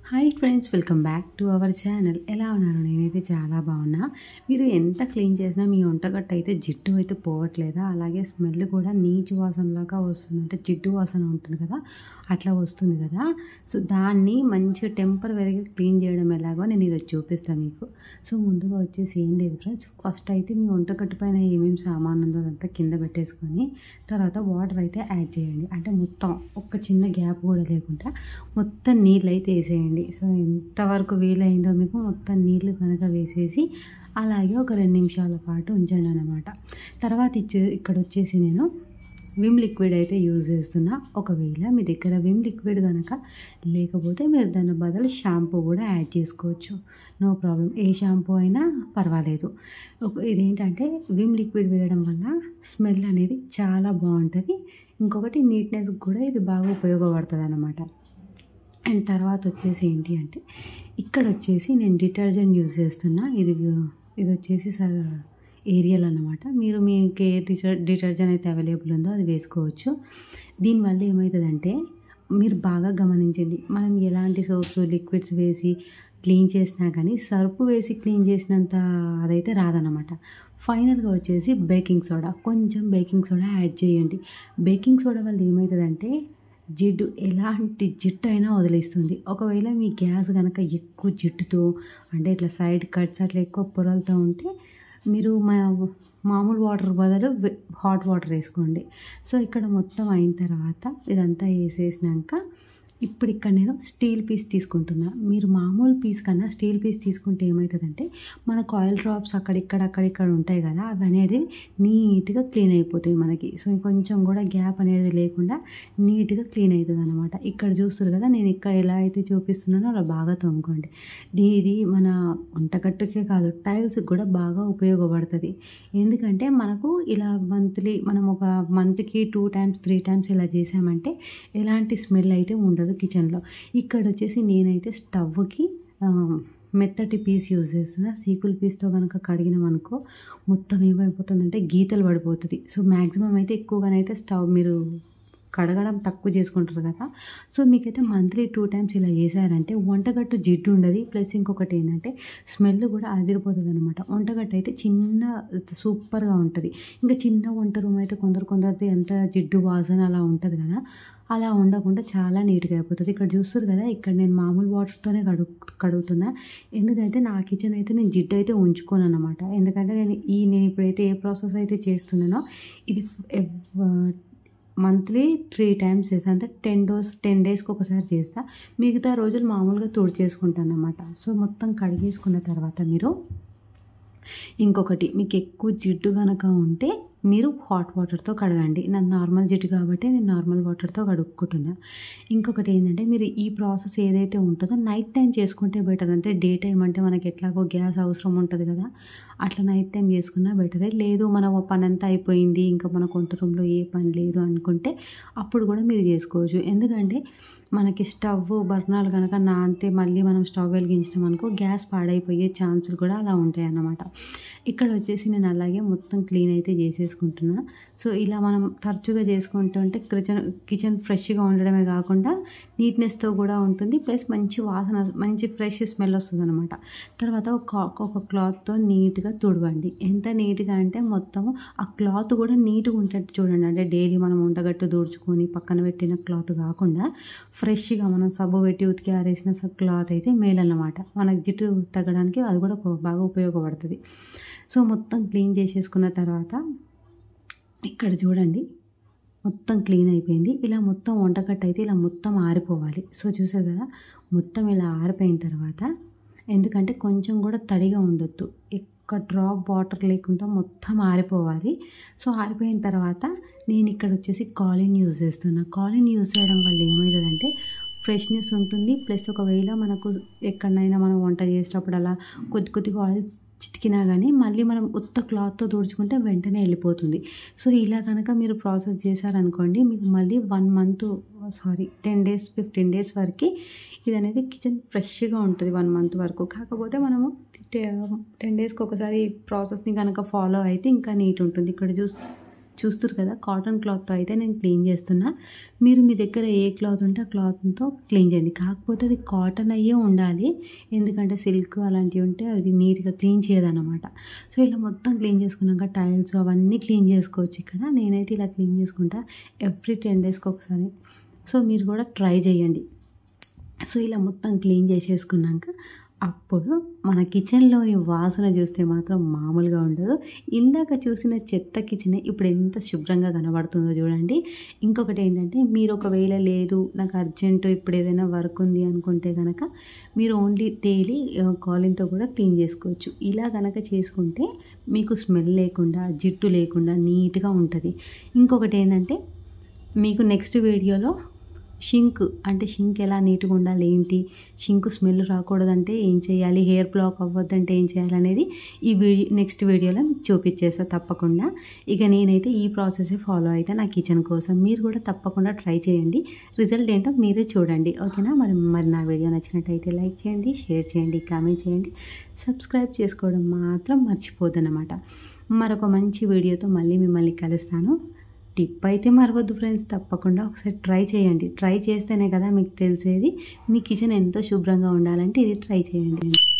Hi friends, welcome back to our channel. ఎలా ఉన్నారు? నేనైతే చాలా బాగున్నా. మీరు ఎంత క్లీన్ చేసినా మీ వంటగట్టు అయితే జిడ్డు అయితే పోవట్లేదా? అలాగే స్మెల్ కూడా నీచు వాసనలాగా వస్తుంది. అంటే జిడ్డు వాసన ఉంటుంది కదా, అట్లా వస్తుంది కదా. సో దాన్ని మంచిగా టెంపరవరీగా క్లీన్ చేయడం ఎలాగో నేను ఈరోజు చూపిస్తాను మీకు. సో ముందుగా వచ్చేసి ఏం లేదు ఫ్రెండ్స్, ఫస్ట్ అయితే మీ వంటగట్టు పైన ఏమేమి సామాన్ ఉందో అదంతా కింద పెట్టేసుకొని తర్వాత వాటర్ అయితే యాడ్ చేయండి. అంటే మొత్తం ఒక్క చిన్న గ్యాప్ కూడా లేకుండా మొత్తం నీళ్ళు అయితే వేసేయండి. సో ఎంతవరకు వీలైందో మీకు మొత్తం నీళ్ళు కనుక వేసేసి అలాగే ఒక 2 నిమిషాల పాటు ఉంచండి అన్నమాట. తర్వాత ఇక్కడ వచ్చేసి నేను విమ్ లిక్విడ్ అయితే యూజ్ చేస్తున్నా. ఒకవేళ మీ దగ్గర విమ్ లిక్విడ్ కనుక లేకపోతే మీరు దాని బదులు షాంపూ కూడా యాడ్ చేసుకోవచ్చు, నో ప్రాబ్లం. ఏ షాంపూ అయినా పర్వాలేదు. ఇదేంటంటే విమ్ లిక్విడ్ వేయడం వల్ల స్మెల్ అనేది చాలా బాగుంటుంది. ఇంకొకటి నీట్నెస్ కూడా ఇది బాగా ఉపయోగపడుతుంది అన్నమాట. అండ్ తర్వాత వచ్చేసి ఏంటి అంటే ఇక్కడ వచ్చేసి నేను డిటర్జెంట్ యూజ్ చేస్తున్నా. ఇది వచ్చేసి ఏరియల్ అన్నమాట. మీరు మీకు ఏ డిటర్జెంట్ అయితే అవైలబుల్ ఉందో అది వేసుకోవచ్చు. దీనివల్ల ఏమవుతుందంటే మీరు బాగా గమనించండి, మనం ఎలాంటి సోప్స్ లిక్విడ్స్ వేసి క్లీన్ చేసినా కానీ సర్ఫ్ వేసి క్లీన్ చేసినంత అదైతే రాదన్నమాట. ఫైనల్గా వచ్చేసి బేకింగ్ సోడా, కొంచెం బేకింగ్ సోడా యాడ్ చేయండి. బేకింగ్ సోడా వల్ల ఏమవుతుందంటే జిడ్డు, ఎలాంటి జిడ్డు అయినా వదిలేస్తుంది. ఒకవేళ మీ గ్యాస్ కనుక ఎక్కువ జిడ్డుతో అంటే ఇట్లా సైడ్ కట్స్ అట్లా ఎక్కువ పొరలతో ఉంటే మీరు మామూలు వాటర్ బదులు హాట్ వాటర్ వేసుకోండి. సో ఇక్కడ మొత్తం అయిన తర్వాత ఇదంతా వేసేసినాక ఇప్పుడు ఇక్కడ నేను స్టీల్ పీస్ తీసుకుంటున్నా. మీరు మామూలు పీస్ కన్నా స్టీల్ పీస్ తీసుకుంటే ఏమవుతుందంటే మనకు ఆయిల్ డ్రాప్స్ అక్కడిక్కడ ఉంటాయి కదా, అవి అనేది నీట్గా క్లీన్ అయిపోతాయి మనకి. సో కొంచెం కూడా గ్యాప్ అనేది లేకుండా నీట్గా క్లీన్ అవుతుంది అనమాట. ఇక్కడ చూస్తారు కదా, నేను ఇక్కడ ఎలా అయితే చూపిస్తున్నానో అలా బాగా తోముకోండి. ఇది మన వంటగట్టుకే కాదు టైల్స్కి కూడా బాగా ఉపయోగపడుతుంది. ఎందుకంటే మనకు ఇలా మనం ఒక మంత్కి 2 times 3 times ఇలా చేసామంటే ఎలాంటి స్మెల్ అయితే ఉండదు కిచెన్లో. ఇక్కడ వచ్చేసి నేనైతే స్టవ్కి మెత్తటి పీస్ యూజ్ చేస్తున్నా. సీకుల్ పీస్తో కనుక కడిగినామనుకో మొత్తం ఏమైపోతుందంటే గీతలు పడిపోతుంది. సో మ్యాక్సిమం అయితే ఎక్కువగానైతే స్టవ్ మీరు కడగడం తక్కువ చేసుకుంటారు కదా. సో మీకైతే మంత్లీ 2 times ఇలా చేశారంటే వంటగట్టు జిడ్డు ఉండదు. ప్లస్ ఇంకొకటి ఏంటంటే స్మెల్ కూడా అదిరిపోతుంది అనమాట. వంటగట్టు అయితే చిన్న సూపర్గా ఉంటుంది. ఇంకా చిన్న వంట రూమ్ అయితే కొందరిది ఎంత జిడ్డు వాసన అలా ఉంటుంది కదా, అలా ఉండకుండా చాలా నీట్గా అయిపోతుంది. ఇక్కడ చూస్తారు కదా, ఇక్కడ నేను మామూలు వాటర్తోనే కడుగుతున్నా. ఎందుకంటే నా కిచెన్ అయితే నేను జిడ్డు అయితే ఉంచుకోను అనమాట. ఎందుకంటే నేను ఇప్పుడైతే ఏ ప్రాసెస్ అయితే చేస్తున్నానో ఇది మంత్లీ 3 times చేస్తాను. అంటే 10 daysకి ఒకసారి చేస్తా. మిగతా రోజులు మామూలుగా తుడిచేసుకుంటాను అన్నమాట. సో మొత్తం కడిగేసుకున్న తర్వాత మీరు ఇంకొకటి, మీకు ఎక్కువ జిడ్డు కనుక ఉంటే మీరు హాట్ వాటర్తో కడగండి. నాకు నార్మల్ జిడ్డు కాబట్టి నేను నార్మల్ వాటర్తో కడుక్కుంటున్నా. ఇంకొకటి ఏంటంటే మీరు ఈ ప్రాసెస్ ఏదైతే ఉంటుందో నైట్ టైం చేసుకుంటే బెటర్. అంటే డే టైం అంటే మనకి ఎట్లాగో గ్యాస్ అవసరం ఉంటుంది కదా, అట్లా నైట్ టైం చేసుకున్నా బెటరే. లేదు మన పని అంతా అయిపోయింది, ఇంకా మన వంట రూమ్లో ఏ పని లేదు అనుకుంటే అప్పుడు కూడా మీరు చేసుకోవచ్చు. ఎందుకంటే మనకి స్టవ్ బర్నర్లు కనుక నానితే మళ్ళీ మనం స్టవ్ వెలిగించినాం అనుకో గ్యాస్ పాడైపోయే ఛాన్సులు కూడా అలా ఉంటాయి అన్నమాట. ఇక్కడ వచ్చేసి నేను అలాగే మొత్తం క్లీన్ అయితే చేసేసుకుంటున్నా. సో ఇలా మనం తరచుగా చేసుకుంటుంటే కిచెన్ ఫ్రెష్గా ఉండడమే కాకుండా నీట్నెస్తో కూడా ఉంటుంది. ప్లస్ మంచి వాసన, మంచి ఫ్రెష్ స్మెల్ వస్తుంది అనమాట. తర్వాత ఒక క్లాత్తో నీట్గా తుడవండి. ఎంత నీట్గా అంటే మొత్తము ఆ క్లాత్ కూడా నీట్గా ఉంటట్టు చూడండి. అంటే డైలీ మనం వంటగట్టు దూడ్చుకొని పక్కన పెట్టిన క్లాత్ కాకుండా ఫ్రెష్గా మనం సబ్బు పెట్టి ఉతికి ఆరేసిన క్లాత్ అయితే మేలన్నమాట. మనకు జిడ్డు తగ్గడానికి అది కూడా బాగా ఉపయోగపడుతుంది. సో మొత్తం క్లీన్ చేసేసుకున్న తర్వాత ఇక్కడ చూడండి మొత్తం క్లీన్ అయిపోయింది. ఇలా మొత్తం వంటగట్టు అయితే ఇలా మొత్తం ఆరిపోవాలి. సో చూసారు కదా, మొత్తం ఇలా ఆరిపోయిన తర్వాత ఎందుకంటే కొంచెం కూడా తడిగా ఉండొద్దు, ఒక్క డ్రాప్ వాటర్ లేకుండా మొత్తం ఆరిపోవాలి. సో ఆరిపోయిన తర్వాత నేను ఇక్కడ వచ్చేసి కాలిన్ యూజ్ చేస్తున్నా. కాలిన్ యూజ్ చేయడం వల్ల ఏమవుతుందంటే ఫ్రెష్నెస్ ఉంటుంది. ప్లస్ ఒకవేళ మనకు ఎక్కడైనా మనం వంట చేసేటప్పుడు అలా కొద్దిగా ఆయిల్ చితికినా కానీ మళ్ళీ మనం ఉత్త క్లాత్తో తుడుచుకుంటే వెంటనే వెళ్ళిపోతుంది. సో ఇలా కనుక మీరు ప్రాసెస్ చేశారనుకోండి మీకు మళ్ళీ 10 days 15 days వరకు ఇది అనేది కిచెన్ ఫ్రెష్గా ఉంటుంది 1 month వరకు. కాకపోతే మనము 10 daysకి ఒకసారి ఈ ప్రాసెస్ని కనుక ఫాలో అయితే ఇంకా నీట్ ఉంటుంది. ఇక్కడ చూస్తున్నారు కదా, కాటన్ క్లాత్తో అయితే నేను క్లీన్ చేస్తున్నా. మీరు మీ దగ్గర ఏ క్లాత్ ఉంటే ఆ క్లాత్తో క్లీన్ చేయండి. కాకపోతే అది కాటన్ అయ్యే ఉండాలి, ఎందుకంటే సిల్క్ అలాంటివి ఉంటే అది నీట్గా క్లీన్ చేయదన్నమాట. సో ఇలా మొత్తం క్లీన్ చేసుకున్నాక టైల్స్ అవన్నీ క్లీన్ చేసుకోవచ్చు. ఇక్కడ నేనైతే ఇలా క్లీన్ చేసుకుంటా ఎవ్రీ 10 డేస్కి ఒకసారి. సో మీరు కూడా ట్రై చేయండి. సో ఇలా మొత్తం క్లీన్ చేసేసుకున్నాక అప్పుడు మన కిచెన్లోని వాసన చూస్తే మాత్రం మామూలుగా ఉండదు. ఇందాక చూసిన చెత్త కిచెన్ ఇప్పుడు ఎంత శుభ్రంగా కనబడుతుందో చూడండి. ఇంకొకటి ఏంటంటే, మీరు ఒకవేళ లేదు నాకు అర్జెంటు ఇప్పుడు ఏదైనా వర్క్ ఉంది అనుకుంటే కనుక మీరు ఓన్లీ డైలీ కాలిన్తో కూడా క్లీన్ చేసుకోవచ్చు. ఇలా కనుక చేసుకుంటే మీకు స్మెల్ లేకుండా జిడ్డు లేకుండా నీట్గా ఉంటుంది. ఇంకొకటి ఏంటంటే, మీకు నెక్స్ట్ వీడియోలో షింక్ ఎలా నీట్గా ఉండాలి, ఏంటి షింక్ స్మెల్ రాకూడదంటే ఏం చేయాలి, హెయిర్ బ్లాక్ అవ్వద్దంటే ఏం చేయాలి అనేది ఈ నెక్స్ట్ వీడియోలో మీకు చూపించేస్తా తప్పకుండా. ఇక నేనైతే ఈ ప్రాసెస్ ఫాలో అయితే నా కిచెన్ కోసం. మీరు కూడా తప్పకుండా ట్రై చేయండి, రిజల్ట్ ఏంటో మీరే చూడండి. ఓకేనా? మరి నా వీడియో నచ్చినట్టయితే లైక్ చేయండి, షేర్ చేయండి, కామెంట్ చేయండి, సబ్స్క్రైబ్ చేసుకోవడం మాత్రం మర్చిపోద్దన్నమాట. మరొక మంచి వీడియోతో మళ్ళీ మిమ్మల్ని కలుస్తాను. టిప్ అయితే మరవద్దు ఫ్రెండ్స్, తప్పకుండా ఒకసారి ట్రై చేయండి. ట్రై చేస్తేనే కదా మీకు తెలిసేది మీ కిచెన్ ఎంతో శుభ్రంగా ఉండాలంటే ఇది ట్రై చేయండి.